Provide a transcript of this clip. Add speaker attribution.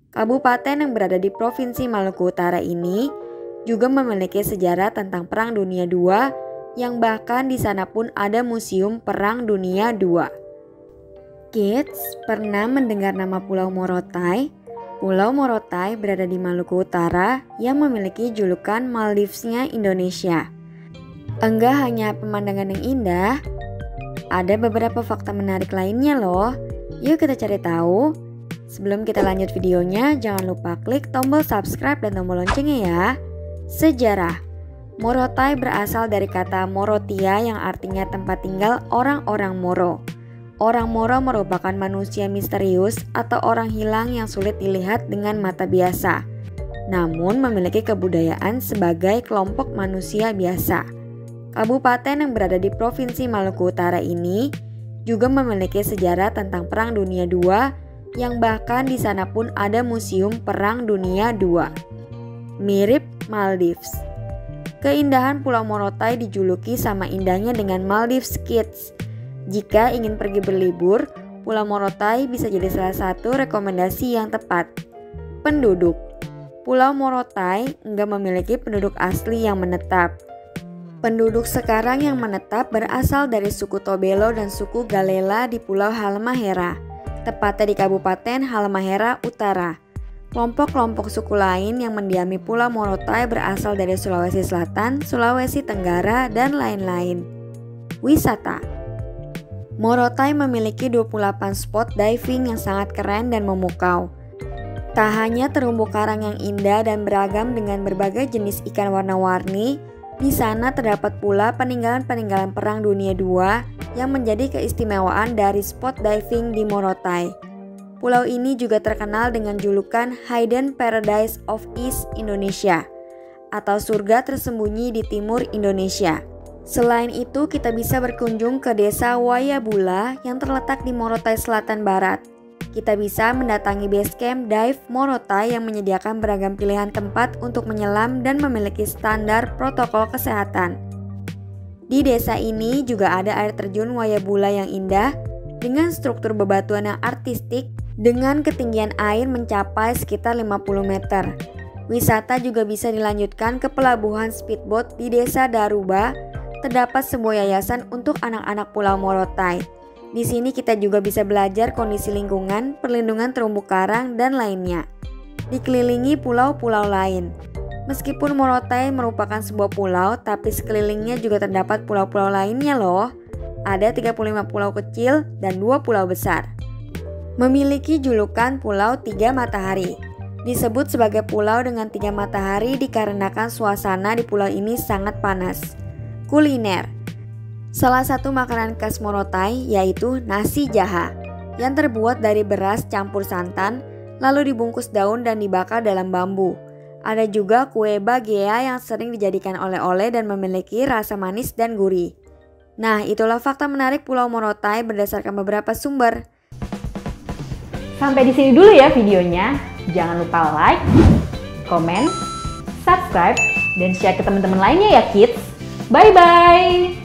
Speaker 1: Kabupaten yang berada di Provinsi Maluku Utara ini juga memiliki sejarah tentang Perang Dunia II yang bahkan di sana pun ada Museum Perang Dunia II. Kids, pernah mendengar nama Pulau Morotai? Pulau Morotai berada di Maluku Utara yang memiliki julukan Maldivesnya Indonesia. Enggak hanya pemandangan yang indah, ada beberapa fakta menarik lainnya loh. Yuk kita cari tahu. Sebelum kita lanjut videonya, jangan lupa klik tombol subscribe dan tombol loncengnya ya. Sejarah. Morotai berasal dari kata Morotia yang artinya tempat tinggal orang-orang Moro. Orang Moro merupakan manusia misterius atau orang hilang yang sulit dilihat dengan mata biasa, namun memiliki kebudayaan sebagai kelompok manusia biasa. Kabupaten yang berada di Provinsi Maluku Utara ini juga memiliki sejarah tentang Perang Dunia II yang bahkan di sana pun ada Museum Perang Dunia II. Mirip Maldives. Keindahan Pulau Morotai dijuluki sama indahnya dengan Maldives Kids. Jika ingin pergi berlibur, Pulau Morotai bisa jadi salah satu rekomendasi yang tepat. Penduduk. Pulau Morotai enggak memiliki penduduk asli yang menetap. Penduduk sekarang yang menetap berasal dari suku Tobelo dan suku Galela di Pulau Halmahera, tepatnya di Kabupaten Halmahera Utara. Kelompok-kelompok suku lain yang mendiami Pulau Morotai berasal dari Sulawesi Selatan, Sulawesi Tenggara, dan lain-lain. Wisata. Morotai memiliki 28 spot diving yang sangat keren dan memukau. Tak hanya terumbu karang yang indah dan beragam dengan berbagai jenis ikan warna-warni, di sana terdapat pula peninggalan-peninggalan Perang Dunia II yang menjadi keistimewaan dari spot diving di Morotai. Pulau ini juga terkenal dengan julukan Hidden Paradise of East Indonesia atau surga tersembunyi di timur Indonesia. Selain itu, kita bisa berkunjung ke desa Wayabula yang terletak di Morotai Selatan Barat. Kita bisa mendatangi base camp Dive Morotai yang menyediakan beragam pilihan tempat untuk menyelam dan memiliki standar protokol kesehatan. Di desa ini juga ada air terjun Wayabula yang indah dengan struktur bebatuan yang artistik dengan ketinggian air mencapai sekitar 50 meter. Wisata juga bisa dilanjutkan ke pelabuhan speedboat di desa Daruba. Terdapat sebuah yayasan untuk anak-anak Pulau Morotai. Di sini kita juga bisa belajar kondisi lingkungan, perlindungan terumbu karang, dan lainnya. Dikelilingi pulau-pulau lain. Meskipun Morotai merupakan sebuah pulau, tapi sekelilingnya juga terdapat pulau-pulau lainnya loh. Ada 35 pulau kecil dan 2 pulau besar. Memiliki julukan Pulau Tiga Matahari. Disebut sebagai pulau dengan 3 matahari dikarenakan suasana di pulau ini sangat panas. Kuliner. Salah satu makanan khas Morotai yaitu nasi jaha yang terbuat dari beras campur santan lalu dibungkus daun dan dibakar dalam bambu. Ada juga kue bagea yang sering dijadikan oleh-oleh dan memiliki rasa manis dan gurih. Nah, itulah fakta menarik Pulau Morotai berdasarkan beberapa sumber.
Speaker 2: Sampai di sini dulu ya videonya. Jangan lupa like, comment, subscribe, dan share ke teman-teman lainnya ya kids. Bye-bye!